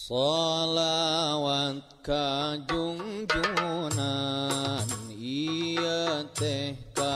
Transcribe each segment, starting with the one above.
Sholawat kajungjunan iya teh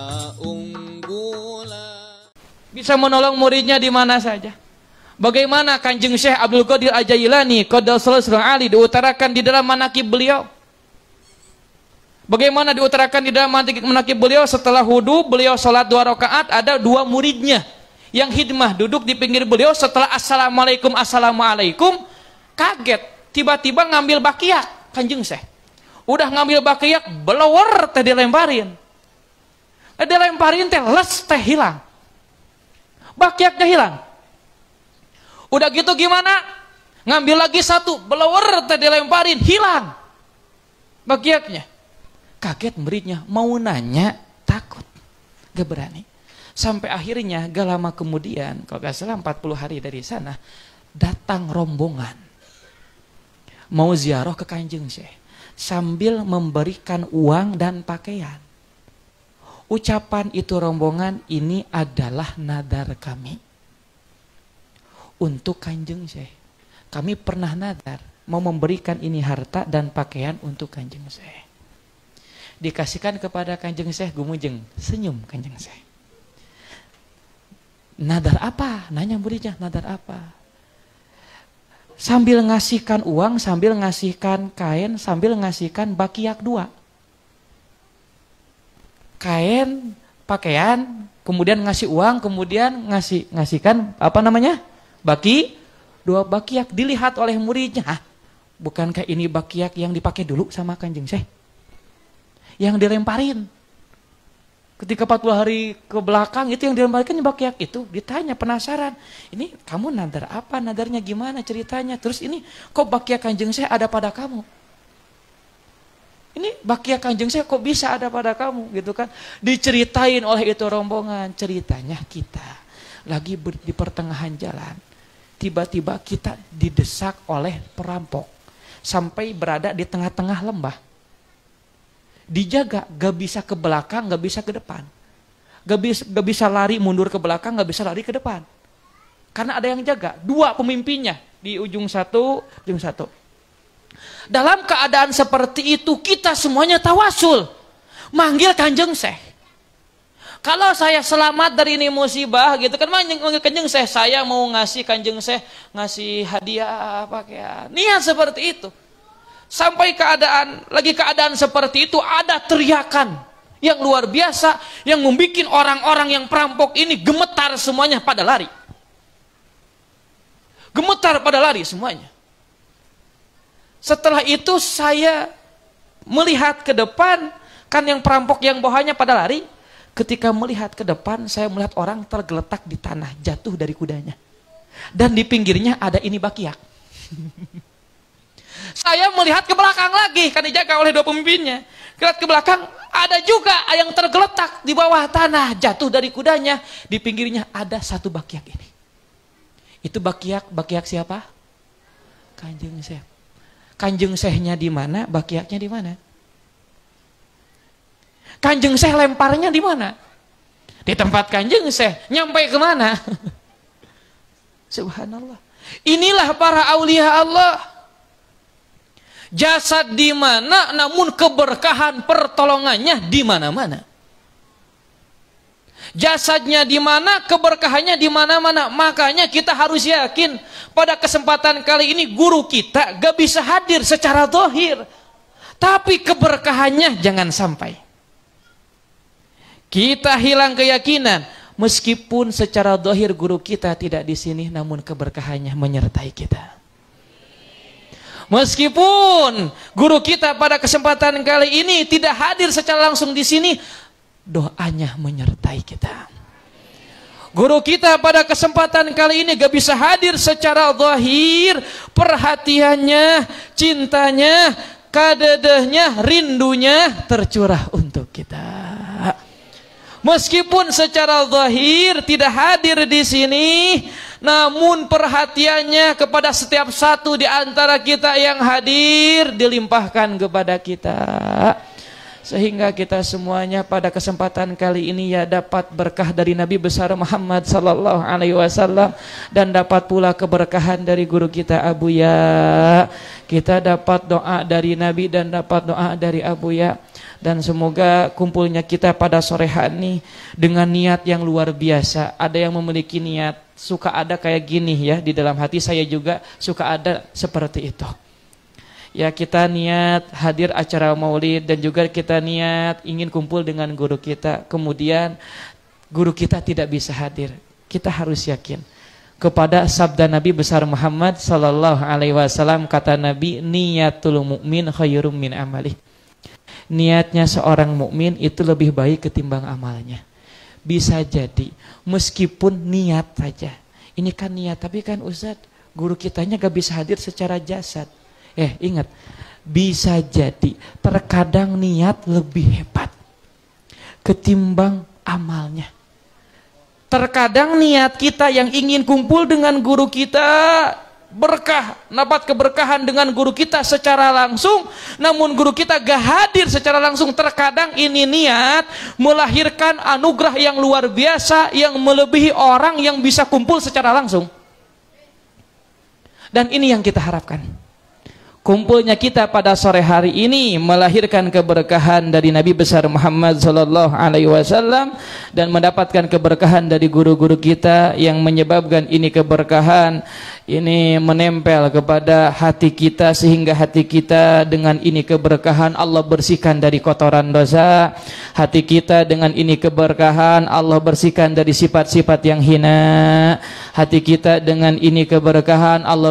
kaunggulan. Bisa menolong muridnya di mana saja. Bagaimana Kanjeng Syekh Abdul Qadir Al-Jailani Qaddasallahu sirrahu ali diutarakan di dalam manaqib beliau. Bagaimana diutarakan di dalam manaqib beliau, setelah wudu beliau salat 2 rakaat, ada 2 muridnya yang hidmah duduk di pinggir beliau. Setelah assalamualaikum kaget, tiba-tiba ngambil bakiak Kanjeng Syekh. Udah ngambil bakiak, blower teh dilemparin. Dilemparin teh les teh hilang. Bakiaknya hilang. Udah gitu gimana? Ngambil lagi 1, blower teh dilemparin, hilang bakiaknya. Kaget muridnya, mau nanya takut, gak berani. Sampai akhirnya gak lama kemudian, kalau gak salah 40 hari dari sana, datang rombongan mau ziarah ke Kanjeng Syekh sambil memberikan uang dan pakaian. Ucapan itu rombongan, ini adalah nadar kami untuk Kanjeng Syekh. Kami pernah nadar mau memberikan ini harta dan pakaian untuk Kanjeng Syekh. Dikasihkan kepada Kanjeng Syekh, gumujeng, senyum Kanjeng Syekh. Nadar apa? Nanya muridnya, nadar apa? Sambil ngasihkan uang, sambil ngasihkan kain, sambil ngasihkan bakiak 2. Kain, pakaian, kemudian ngasih uang, kemudian ngasihkan apa namanya? 2 bakiak. Dilihat oleh muridnya, bukankah ini bakiak yang dipakai dulu sama Kanjeng Syekh? Yang dilemparin. Ketika 40 hari ke belakang itu yang dilemparkan bakiak itu. Ditanya, penasaran, ini kamu nadar apa? Nadarnya gimana ceritanya? Terus ini kok bakiak Kanjeng Syekh ada pada kamu? Ini bakiak Kanjeng Syekh kok bisa ada pada kamu? Gitu kan. Diceritain oleh itu rombongan. Ceritanya kita lagi di pertengahan jalan. Tiba-tiba kita didesak oleh perampok. Sampai berada di tengah-tengah lembah. Dijaga, gak bisa ke belakang, gak bisa ke depan, gak bisa lari mundur ke belakang, gak bisa lari ke depan, karena ada yang jaga. 2 pemimpinnya di ujung satu. Dalam keadaan seperti itu kita semuanya tawasul, manggil Kanjeng Syekh. Kalau saya selamat dari ini musibah gitu kan, manggil Kanjeng Syekh, saya mau ngasih Kanjeng Syekh, ngasih hadiah pakaian, niat seperti itu. Sampai keadaan seperti itu, ada teriakan yang luar biasa yang membuat orang-orang yang perampok ini gemetar semuanya pada lari. Gemetar pada lari semuanya. Setelah itu saya melihat ke depan, kan yang perampok yang bawahnya pada lari. Ketika melihat ke depan, saya melihat orang tergeletak di tanah, jatuh dari kudanya. Dan di pinggirnya ada ini bakiak. Saya melihat ke belakang lagi, kan dijaga oleh 2 pemimpinnya. Lihat ke belakang, ada juga yang tergeletak di bawah tanah, jatuh dari kudanya. Di pinggirnya ada 1 bakiak ini. Itu bakiak siapa? Kanjeng Syekh. Kanjeng Syekhnya di mana? Bakiaknya di mana? Kanjeng Syekh lemparnya di mana? Di tempat Kanjeng Syekh. Nyampe kemana? Subhanallah. Inilah para aulia Allah. Jasad di mana, namun keberkahan pertolongannya di mana-mana. Jasadnya di mana, keberkahannya di mana-mana. Makanya kita harus yakin pada kesempatan kali ini guru kita gak bisa hadir secara zahir, tapi keberkahannya jangan sampai kita hilang keyakinan. Meskipun secara zahir guru kita tidak di sini, namun keberkahannya menyertai kita. Meskipun guru kita pada kesempatan kali ini tidak hadir secara langsung di sini, doanya menyertai kita. Guru kita pada kesempatan kali ini gak bisa hadir secara zahir, perhatiannya, cintanya, kadedehnya, rindunya tercurah untuk kita. Meskipun secara zahir tidak hadir di sini, namun perhatiannya kepada setiap satu di antara kita yang hadir dilimpahkan kepada kita. sehingga kita semuanya pada kesempatan kali ini ya dapat berkah dari Nabi besar Muhammad sallallahu alaihi wasallam, dan dapat pula keberkahan dari guru kita Abu Ya. Kita dapat doa dari Nabi dan dapat doa dari Abu Ya, dan semoga kumpulnya kita pada sore hari ini dengan niat yang luar biasa. Ada yang memiliki niat, suka ada kayak gini ya, di dalam hati saya juga suka ada seperti itu. Ya, kita niat hadir acara maulid dan juga kita niat ingin kumpul dengan guru kita. Kemudian guru kita tidak bisa hadir. Kita harus yakin kepada sabda Nabi besar Muhammad sallallahu alaihi wasallam, kata Nabi, niyatul mu'min khairum min amali. Niatnya seorang mukmin itu lebih baik ketimbang amalnya. Bisa jadi meskipun niat saja. Ini kan niat, tapi kan Ustaz, guru kitanya gak bisa hadir secara jasad. Ingat, bisa jadi terkadang niat lebih hebat ketimbang amalnya. Terkadang niat kita yang ingin kumpul dengan guru kita berkah, dapat keberkahan dengan guru kita secara langsung, namun guru kita gak hadir secara langsung. Terkadang ini niat melahirkan anugerah yang luar biasa yang melebihi orang yang bisa kumpul secara langsung. Dan ini yang kita harapkan. Kumpulnya kita pada sore hari ini melahirkan keberkahan dari Nabi besar Muhammad sallallahu alaihi wasallam dan mendapatkan keberkahan dari guru-guru kita yang menyebabkan ini keberkahan ini menempel kepada hati kita, sehingga hati kita dengan ini keberkahan Allah bersihkan dari kotoran dosa. Hati kita dengan ini keberkahan Allah bersihkan dari sifat-sifat yang hina. Hati kita dengan ini keberkahan Allah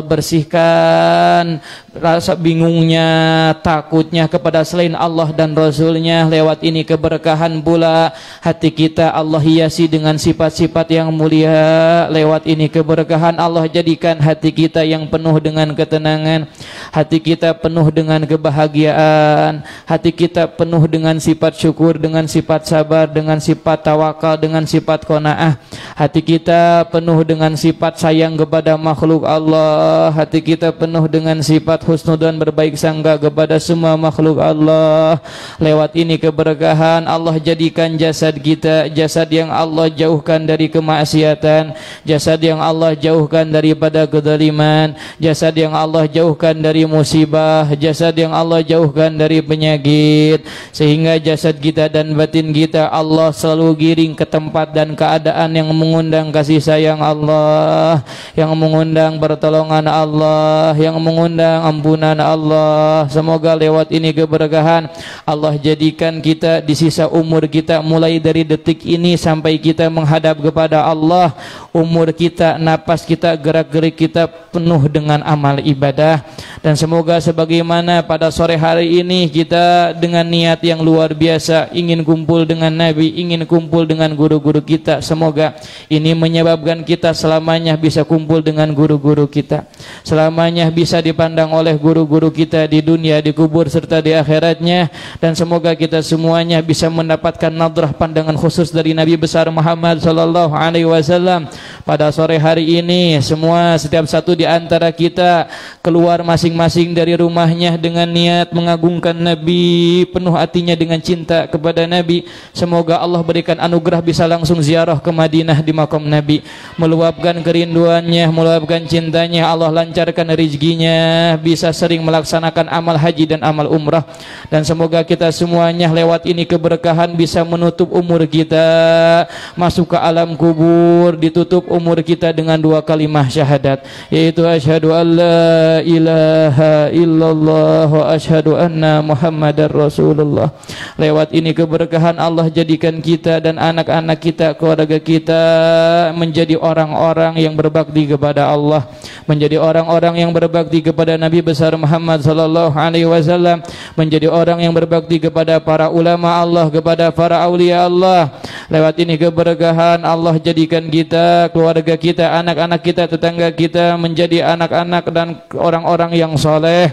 bersihkan rasa bingungnya, takutnya kepada selain Allah dan Rasulnya. Lewat ini keberkahan pula hati kita Allah hiasi dengan sifat-sifat yang mulia. Lewat ini keberkahan Allah jadikan hati kita yang penuh dengan ketenangan, hati kita penuh dengan kebahagiaan, hati kita penuh dengan sifat syukur, dengan sifat sabar, dengan sifat tawakal, dengan sifat qanaah. Hati kita penuh dengan sifat sayang kepada makhluk Allah. Hati kita penuh dengan sifat husnudzon, berbaik sangka kepada semua makhluk Allah. Lewat ini keberkahan Allah jadikan jasad kita jasad yang Allah jauhkan dari kemaksiatan, jasad yang Allah jauhkan daripada kezaliman, jasad yang Allah jauhkan dari musibah, jasad yang Allah jauhkan dari penyakit, sehingga jasad kita dan batin kita Allah selalu giring ke tempat dan keadaan yang mengundang kasih sayang Allah, yang mengundang pertolongan Allah, yang mengundang ampunan Allah. Semoga lewat ini keberkahan Allah jadikan kita di sisa umur kita, mulai dari detik ini sampai kita menghadap kepada Allah, umur kita, napas kita, gerak-gerik kita penuh dengan amal ibadah. Dan semoga sebagaimana pada sore hari ini kita dengan niat yang luar biasa ingin kumpul dengan Nabi, ingin kumpul dengan guru-guru kita, semoga ini menyebabkan kita selamanya bisa kumpul dengan guru-guru kita, selamanya bisa dipandang oleh guru-guru kita di dunia, di kubur serta di akhiratnya. Dan semoga kita semuanya bisa mendapatkan nadrah pandangan khusus dari Nabi besar Muhammad sallallahu alaihi wasallam pada sore hari ini. Semua setiap satu di antara kita keluar masing-masing dari rumahnya dengan niat mengagungkan Nabi, penuh hatinya dengan cinta kepada Nabi. Semoga Allah berikan anugerah bisa langsung ziarah ke Madinah di makam Nabi, meluapkan kerinduannya, meluapkan cintanya. Allah lancarkan rezekinya, bisa sering melaksanakan amal haji dan amal umrah. Dan semoga kita semuanya lewat ini keberkahan bisa menutup umur kita masuk ke alam kubur, ditutup umur kita dengan dua kalimah syahadat, yaitu asyhadu an la ilaha illallah wa asyhadu anna muhammadar rasulullah. Lewat ini keberkahan Allah jadikan kita dan anak-anak kita, keluarga kita menjadi orang-orang yang berbakti kepada Allah, menjadi orang-orang yang berbakti kepada Nabi besar Muhammad sallallahu alaihi wasallam, menjadi orang yang berbakti kepada para ulama Allah, kepada para aulia Allah. Lewat ini keberkahan Allah jadikan kita, keluarga kita, anak-anak kita, tetangga kita menjadi anak-anak dan orang-orang yang soleh.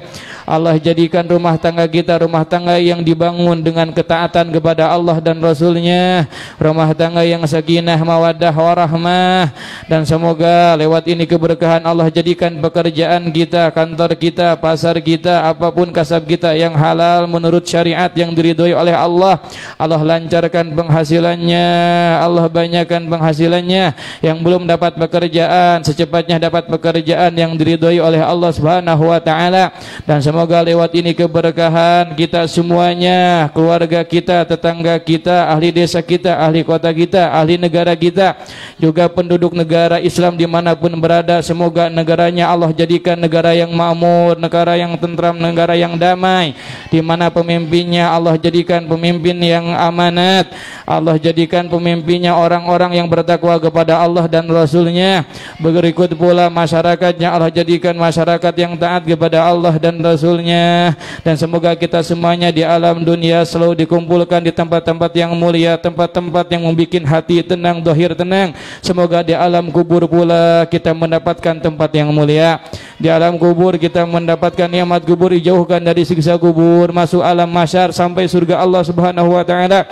Allah jadikan rumah tangga kita rumah tangga yang dibangun dengan ketaatan kepada Allah dan Rasulnya, rumah tangga yang sakinah mawaddah warahmah. Dan semoga lewat ini keberkahan Allah jadikan pekerjaan kita, kantor kita, pasar kita, apapun kasab kita yang halal menurut syariat yang diridhoi oleh Allah. Allah lancarkan penghasilannya, Allah banyakkan penghasilannya. Yang belum dapat pekerjaan secepatnya dapat pekerjaan yang diridhoi oleh Allah Subhanahu wa taala. Dan semoga lewat ini keberkahan kita semuanya, keluarga kita, tetangga kita, ahli desa kita, ahli kota kita, ahli negara kita, juga penduduk negara Islam dimanapun berada, semoga negaranya Allah jadikan negara yang makmur, negara yang tentram, negara yang damai, di mana pemimpinnya Allah jadikan pemimpin yang amanat, Allah jadikan pemimpinnya orang-orang yang bertakwa kepada Allah dan Rasulnya. Berikut pula masyarakatnya Allah jadikan masyarakat yang taat kepada Allah dan Rasulnya. Dan semoga kita semuanya di alam dunia selalu dikumpulkan di tempat-tempat yang mulia, tempat-tempat yang membuat hati tenang, dohir tenang. Semoga di alam kubur pula kita mendapatkan tempat yang mulia. Di alam kubur kita mendapatkan nikmat kubur, dijauhkan dari siksa kubur, masuk alam mahsyar sampai surga Allah Subhanahu wa taala.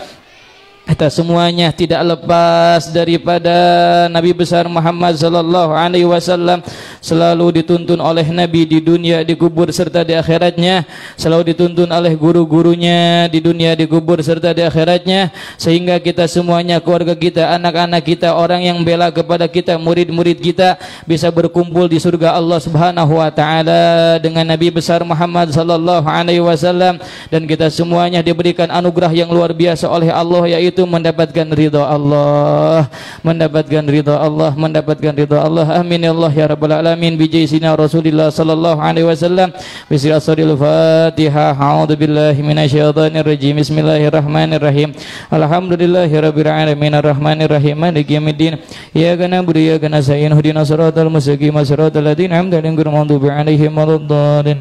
Kita semuanya tidak lepas daripada Nabi besar Muhammad sallallahu alaihi wasallam, selalu dituntun oleh Nabi di dunia, di kubur serta di akhiratnya, selalu dituntun oleh guru-gurunya di dunia, di kubur serta di akhiratnya, sehingga kita semuanya, keluarga kita, anak-anak kita, orang yang bela kepada kita, murid-murid kita bisa berkumpul di surga Allah Subhanahu wa taala dengan Nabi besar Muhammad sallallahu alaihi wasallam. Dan kita semuanya diberikan anugerah yang luar biasa oleh Allah, yaitu mendapatkan ridha Allah, mendapatkan ridha Allah, mendapatkan ridha Allah. Amin ya Allah ya rabbal alamin. Bijaisina Rasulillah sallallahu alaihi wasallam. Bismillahirrahmanirrahim. Fatihah. A'udzubillahi minasyaitonir rajim. Bismillahirrahmanirrahim. Alhamdulillahirabbil alamin arrahmanirrahim maliki yaumiddin. Iyyaka na'budu wa iyyaka nasta'in. Ihdinas siratal mustaqim, siratal ladzina an'amta 'alaihim ghairil maghdubi 'alaihim waladdallin.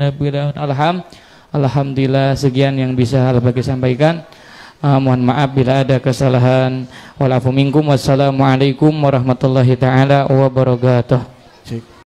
Alhamdulillah, sekian yang bisa Al-Baqi sampaikan. Mohon maaf bila ada kesalahan. Walafu minkum. Wassalamualaikum warahmatullahi taala wabarakatuh.